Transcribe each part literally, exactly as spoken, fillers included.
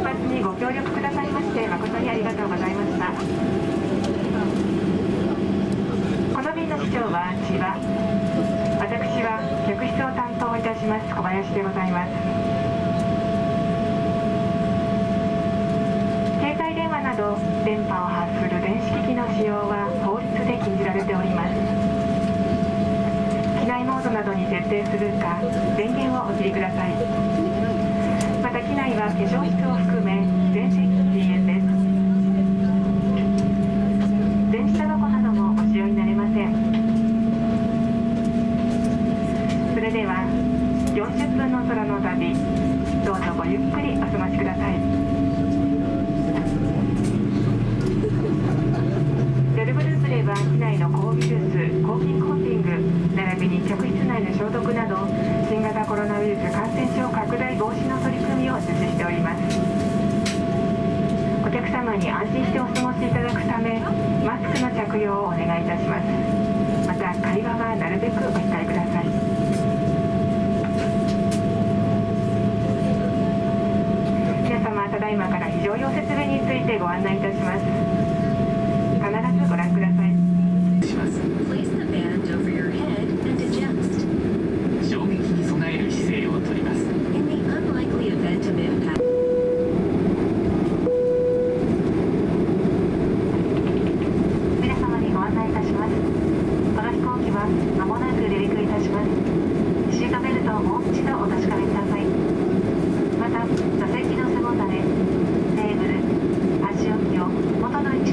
発にご協力くださいまして誠にありがとうございました。この便の機長は千葉、私は客室を担当いたします小林でございます。携帯電話など電波を発する電子機器の使用は法律で禁じられております。機内モードなどに設定するか電源をお切りください。また機内は化粧室を含め全席禁煙です。電子タバコなどもお使用になれません。それではよんじゅっぷんの空の旅、どうぞごゆっくりお過ごしください。デルグループでは機内の抗ウイルス、抗菌コーティング並びに客室内の消毒など新型コロナウイルス感染症拡大防止の取り組みを実施しております。お客様に安心してお過ごしいただくためマスクの着用をお願いいたします。また会話はなるべくお控えください。皆様、ただいまから非常用設備についてご案内いたします。必ずご覧ください。 衝撃に備える姿勢をとります。 皆様にご案内いたします。この飛行機は間もなく離陸いたします。シートベルトをもう一度お確かめください。また座席の背もたれ、テーブル、足置きを元の位置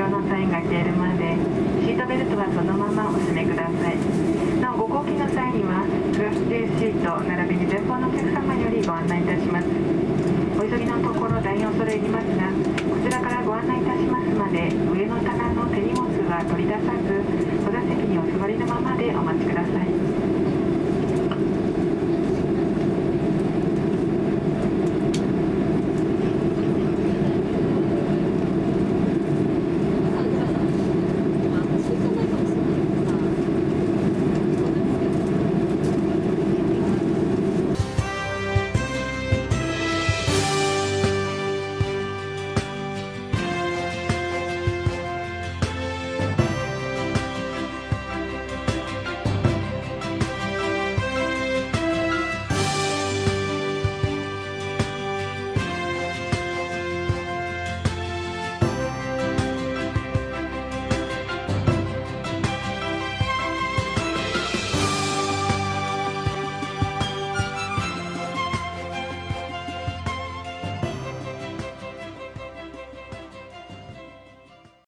のサインが消えるまでシートベルトはそのままお締めください。なお、ご降機の際にはプラスチシート並びに前方のお客様よりご案内いたします。お急ぎのところ大変恐れ入りますが、こちらからご案内いたしますまで上の棚の手荷物は取り出さず、お座席にお座りのままでお待ちください。